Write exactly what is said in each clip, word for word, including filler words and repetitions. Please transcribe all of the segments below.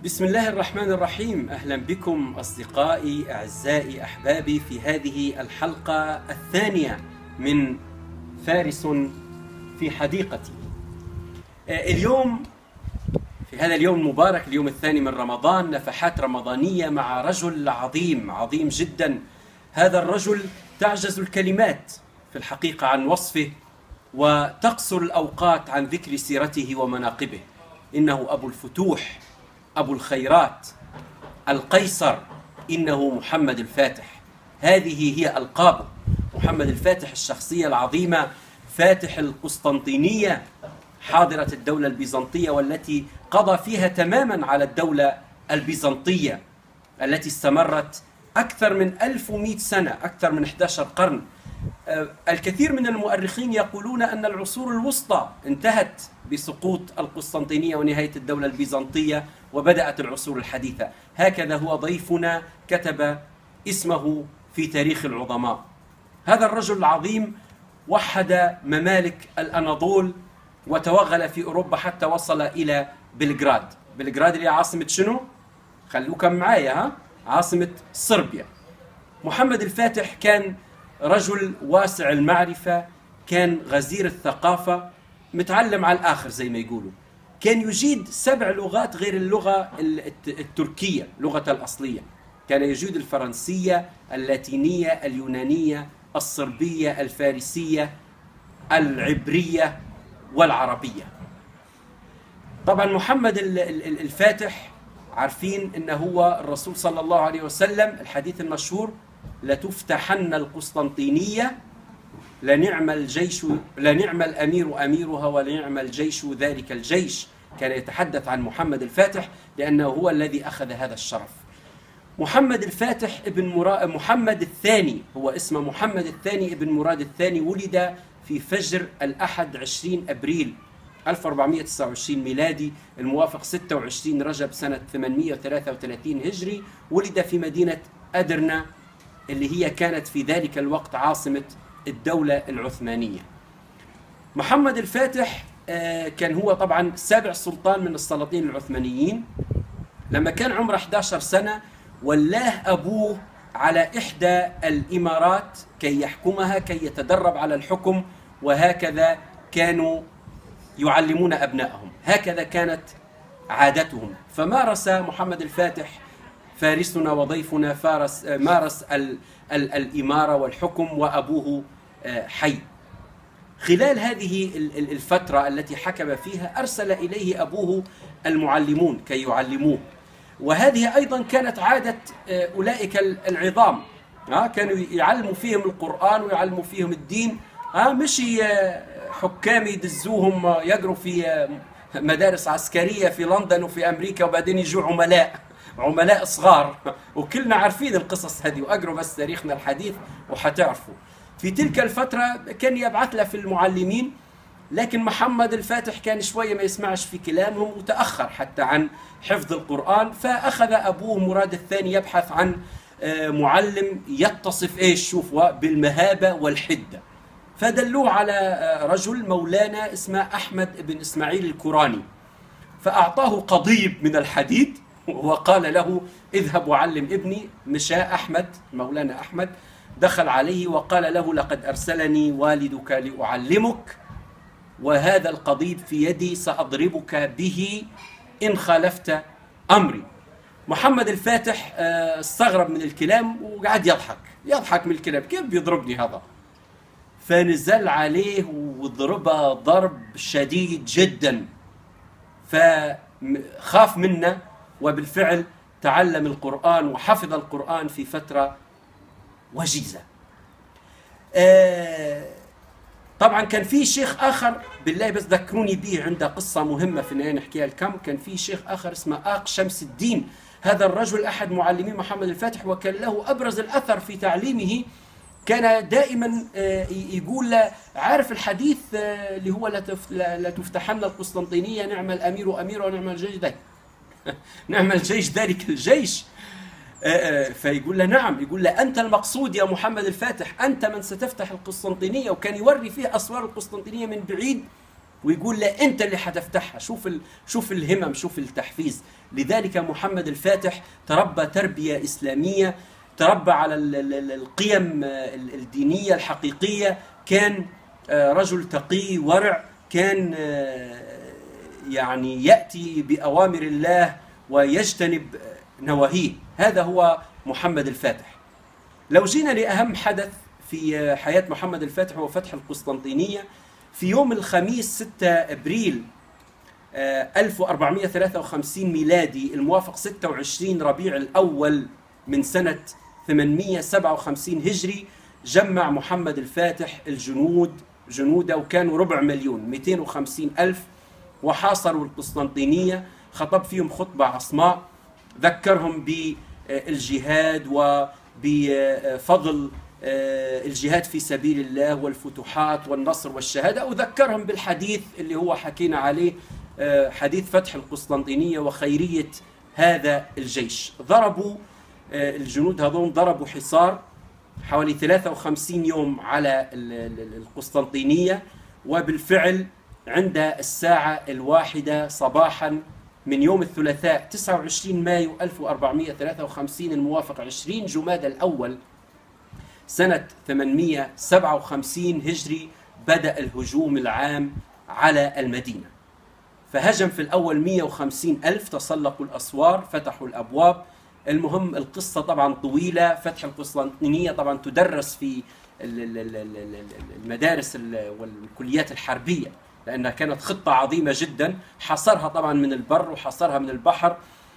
بسم الله الرحمن الرحيم. أهلا بكم أصدقائي أعزائي أحبابي في هذه الحلقة الثانية من فارس في حديقتي. اليوم في هذا اليوم المبارك، اليوم الثاني من رمضان، نفحات رمضانية مع رجل عظيم عظيم جدا. هذا الرجل تعجز الكلمات في الحقيقة عن وصفه، وتقصر الأوقات عن ذكر سيرته ومناقبه. إنه أبو الفتوح، أبو الخيرات، القيصر، إنه محمد الفاتح. هذه هي ألقابه. محمد الفاتح الشخصية العظيمة، فاتح القسطنطينية حاضرة الدولة البيزنطية، والتي قضى فيها تماما على الدولة البيزنطية التي استمرت أكثر من ألف ومئة سنة، أكثر من أحد عشر قرن. الكثير من المؤرخين يقولون أن العصور الوسطى انتهت بسقوط القسطنطينية ونهاية الدولة البيزنطية، وبدأت العصور الحديثة. هكذا هو ضيفنا كتب اسمه في تاريخ العظماء. هذا الرجل العظيم وحد ممالك الأناضول وتوغل في أوروبا حتى وصل إلى بلغراد. بلغراد اللي عاصمة شنو؟ خلوكم معايا، ها؟ عاصمة صربيا. محمد الفاتح كان رجل واسع المعرفة، كان غزير الثقافة، متعلم على الآخر زي ما يقولوا. كان يجيد سبع لغات غير اللغة التركية، لغة الأصلية. كان يجيد الفرنسية، اللاتينية، اليونانية، الصربية، الفارسية، العبرية، والعربية. طبعا محمد الفاتح عارفين انه هو الرسول صلى الله عليه وسلم، الحديث المشهور: لتفتحن القسطنطينية لنعم الجيش لنعم الأمير أميرها ولنعم الجيش ذلك الجيش. كان يتحدث عن محمد الفاتح لأنه هو الذي أخذ هذا الشرف. محمد الفاتح ابن مراد محمد الثاني، هو اسمه محمد الثاني ابن مراد الثاني، ولد في فجر الأحد عشرين أبريل ألف وأربعمئة وتسعة وعشرين ميلادي، الموافق ستة وعشرين رجب سنة ثمانمئة وثلاثة وثلاثين هجري. ولد في مدينة أدرنا اللي هي كانت في ذلك الوقت عاصمة الدولة العثمانية. محمد الفاتح كان هو طبعا سابع سلطان من السلاطين العثمانيين. لما كان عمره أحد عشر سنة ولاه أبوه على إحدى الإمارات كي يحكمها، كي يتدرب على الحكم، وهكذا كانوا يعلمون أبنائهم، هكذا كانت عادتهم. فمارس محمد الفاتح فارسنا وضيفنا فارس مارس ال ال الإمارة والحكم وأبوه حي. خلال هذه الفترة التي حكم فيها أرسل إليه أبوه المعلمون كي يعلموه، وهذه أيضا كانت عادة أولئك العظام. كانوا يعلموا فيهم القرآن ويعلموا فيهم الدين، مش حكام يدزوهم يقروا في مدارس عسكرية في لندن وفي أمريكا وبعدين يجوا عملاء عملاء صغار. وكلنا عارفين القصص هذه، وأقروا بس تاريخنا الحديث وحتعرفوا. في تلك الفترة كان يبعث له في المعلمين، لكن محمد الفاتح كان شوية ما يسمعش في كلامهم وتأخر حتى عن حفظ القرآن. فأخذ أبوه مراد الثاني يبحث عن معلم يتصف إيش شوفوا بالمهابة والحدة، فدلوه على رجل مولانا اسمه أحمد بن إسماعيل الكوراني، فأعطاه قضيب من الحديد وقال له: اذهب وعلم ابني. مشى أحمد، مولانا أحمد، دخل عليه وقال له: لقد أرسلني والدك لأعلمك، وهذا القضيب في يدي سأضربك به إن خالفت أمري. محمد الفاتح استغرب من الكلام وقعد يضحك يضحك من الكلام، كيف بيضربني هذا؟ فنزل عليه وضربه ضرب شديد جدا، فخاف منه، وبالفعل تعلم القرآن وحفظ القرآن في فترة وجيزة. آه طبعا كان في شيخ آخر، بالله بس ذكروني به، عنده قصة مهمة في النهاية نحكيها لكم. كان في شيخ آخر اسمه آق شمس الدين. هذا الرجل أحد معلمين محمد الفاتح، وكان له أبرز الأثر في تعليمه. كان دائما يقول له: عارف الحديث اللي هو لا تفتحن القسطنطينية نعم الأمير أمير ونعم الجيش ذلك نعم الجيش ذلك الجيش. فيقول له: نعم. يقول له: أنت المقصود يا محمد الفاتح، أنت من ستفتح القسطنطينية. وكان يوري فيه أسوار القسطنطينية من بعيد ويقول لا أنت اللي حتفتحها. شوف ال... شوف الهمم، شوف التحفيز. لذلك محمد الفاتح تربى تربية إسلامية، تربى على القيم الدينية الحقيقية، كان رجل تقي ورع، كان يعني يأتي بأوامر الله ويجتنب نواهيه. هذا هو محمد الفاتح. لو جينا لأهم حدث في حياة محمد الفاتح هو فتح القسطنطينية في يوم الخميس ستة أبريل ألف وأربعمائة وثلاثة وخمسين ميلادي، الموافق ستة وعشرين ربيع الأول من سنة ثمانمائة وسبعة وخمسين هجري. جمع محمد الفاتح الجنود جنوده، وكانوا ربع مليون مئتين وخمسين ألف، وحاصروا القسطنطينية. خطب فيهم خطبة عصماء، ذكرهم بالجهاد وبفضل الجهاد في سبيل الله والفتوحات والنصر والشهادة، وذكرهم بالحديث اللي هو حكينا عليه، حديث فتح القسطنطينية وخيرية هذا الجيش. ضربوا الجنود هذون ضربوا حصار حوالي ثلاثة وخمسين يوم على القسطنطينية، وبالفعل عند الساعة الواحدة صباحا من يوم الثلاثاء تسعة وعشرين مايو ألف وأربعمائة وثلاثة وخمسين الموافق عشرين جمادى الأول سنة ثمانمائة وسبعة وخمسين هجري بدأ الهجوم العام على المدينة. فهجم في الأول مئة وخمسين ألف، تسلقوا الأسوار، فتحوا الأبواب. المهم القصة طبعا طويلة. فتح القسطنطينية طبعا تدرس في المدارس والكليات الحربية، لأنها كانت خطة عظيمة جدا، حصرها طبعا من البر وحصرها من البحر.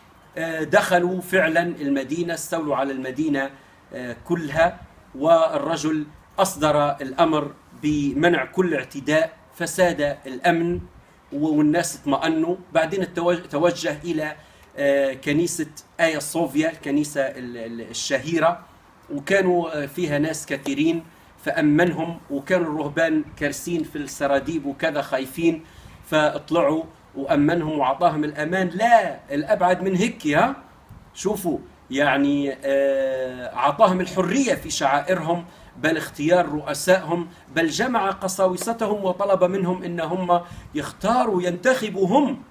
دخلوا فعلا المدينة، استولوا على المدينة كلها، والرجل أصدر الأمر بمنع كل اعتداء، فساد الأمن والناس اطمأنوا. بعدين توجه إلى كنيسة آيا صوفيا، الكنيسة الشهيرة، وكانوا فيها ناس كثيرين، فأمنهم. وكانوا الرهبان كارسين في السراديب وكذا خايفين، فاطلعوا وأمنهم وعطاهم الأمان. لا، الأبعد من هيك. ها شوفوا، يعني أعطاهم الحرية في شعائرهم، بل اختيار رؤسائهم، بل جمع قساوستهم وطلب منهم إن هم يختاروا ينتخبوا هم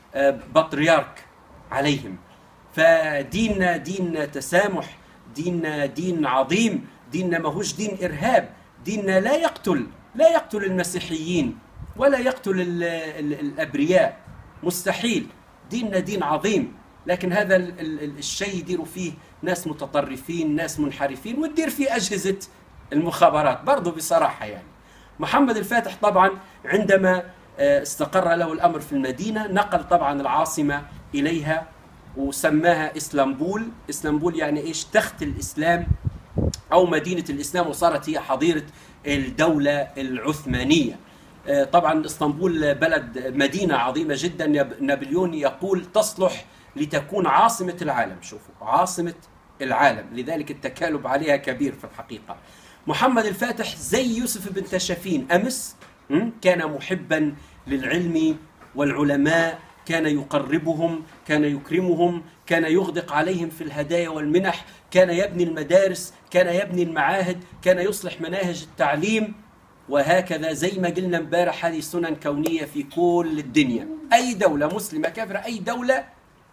بطريرك عليهم. فديننا دين تسامح، ديننا دين عظيم، ديننا ماهوش دين إرهاب، ديننا لا يقتل لا يقتل المسيحيين ولا يقتل ال ال الأبرياء، مستحيل. ديننا دين عظيم، لكن هذا ال ال الشيء يديروا فيه ناس متطرفين، ناس منحرفين، وتدير فيه أجهزة المخابرات برضو بصراحة. يعني محمد الفاتح طبعا عندما استقر له الأمر في المدينة، نقل طبعا العاصمة إليها وسماها إسلامبول. إسلامبول يعني إيش؟ تخت الإسلام أو مدينة الإسلام، وصارت هي حظيرة الدولة العثمانية. طبعا اسطنبول بلد مدينة عظيمة جدا. نابليون يقول تصلح لتكون عاصمة العالم. شوفوا، عاصمة العالم، لذلك التكالب عليها كبير في الحقيقة. محمد الفاتح زي يوسف بن تشافين أمس، كان محبا للعلم والعلماء، كان يقربهم، كان يكرمهم، كان يغدق عليهم في الهدايا والمنح، كان يبني المدارس، كان يبني المعاهد، كان يصلح مناهج التعليم. وهكذا زي ما قلنا امبارح، هذه سنن كونية في كل الدنيا. أي دولة مسلمة كافرة، أي دولة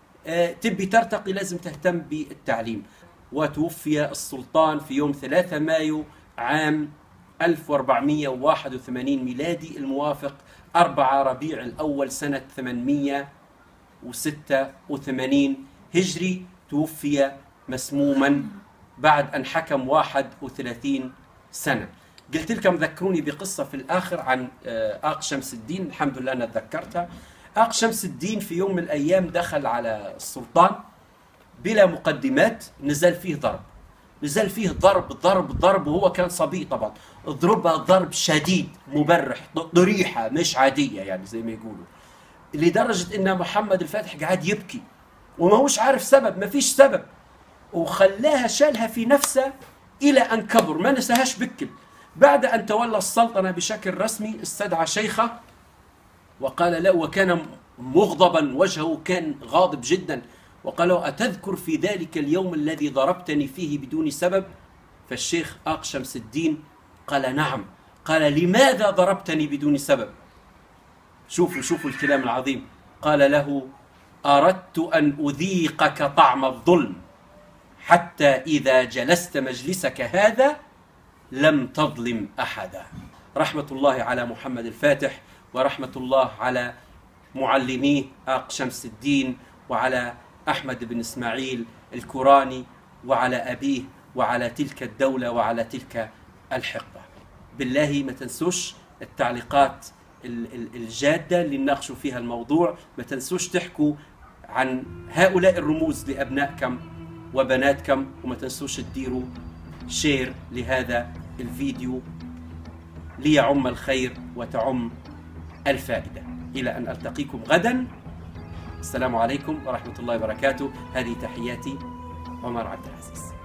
تبي ترتقي لازم تهتم بالتعليم. وتوفي السلطان في يوم ثلاثة مايو عام ألف وأربعمائة وواحد وثمانين ميلادي، الموافق أربعة ربيع الأول سنة ثمانمائة وستة وثمانين هجري. توفي مسموما بعد أن حكم واحد وثلاثين سنة. قلت لكم ذكروني بقصة في الآخر عن آق شمس الدين، الحمد لله أنا تذكرتها. آق شمس الدين في يوم من الأيام دخل على السلطان بلا مقدمات، نزل فيه ضرب نزل فيه ضرب ضرب ضرب وهو كان صبي طبعا. ضربها ضرب شديد مبرح، ضريحة مش عادية يعني زي ما يقولوا، لدرجة إن محمد الفاتح قاعد يبكي وما هوش عارف سبب، ما فيش سبب. وخلاها شالها في نفسه إلى أن كبر، ما نساهاش بكل. بعد أن تولى السلطنة بشكل رسمي استدعى شيخه وقال له، وكان مغضبا، وجهه كان غاضب جدا، وقال له: أتذكر في ذلك اليوم الذي ضربتني فيه بدون سبب؟ فالشيخ آق شمس الدين قال: نعم. قال: لماذا ضربتني بدون سبب؟ شوفوا شوفوا الكلام العظيم. قال له: أردت أن أذيقك طعم الظلم حتى إذا جلست مجلسك هذا لم تظلم أحدا. رحمة الله على محمد الفاتح، ورحمة الله على معلميه آق شمس الدين، وعلى أحمد بن إسماعيل الكوراني، وعلى أبيه، وعلى تلك الدولة، وعلى تلك الحقبة. بالله ما تنسوش التعليقات الجادة اللي نناقشوا فيها الموضوع، ما تنسوش تحكوا عن هؤلاء الرموز لأبنائكم وبناتكم، وما تنسوش تديروا شير لهذا الفيديو ليعم الخير وتعم الفائدة. إلى أن ألتقيكم غدا، السلام عليكم ورحمة الله وبركاته. هذه تحياتي، عمر عبد العزيز.